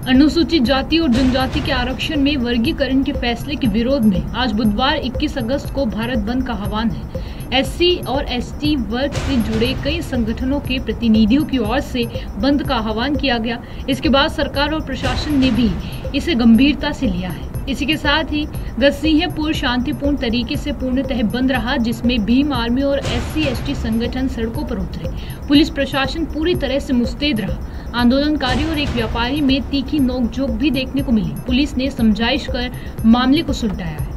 अनुसूचित जाति और जनजाति के आरक्षण में वर्गीकरण के फैसले के विरोध में आज बुधवार 21 अगस्त को भारत बंद का आह्वान है। एससी और एसटी वर्ग से जुड़े कई संगठनों के प्रतिनिधियों की ओर से बंद का आह्वान किया गया। इसके बाद सरकार और प्रशासन ने भी इसे गंभीरता से लिया है। इसी के साथ ही गसिंहपुर शांतिपूर्ण तरीके से पूर्णतः बंद रहा, जिसमें भीम आर्मी और एससी एसटी संगठन सड़कों पर उतरे। पुलिस प्रशासन पूरी तरह से मुस्तैद रहा। आंदोलनकारी और एक व्यापारी में तीखी नोकझोंक भी देखने को मिली। पुलिस ने समझाइश कर मामले को सुलझाया है।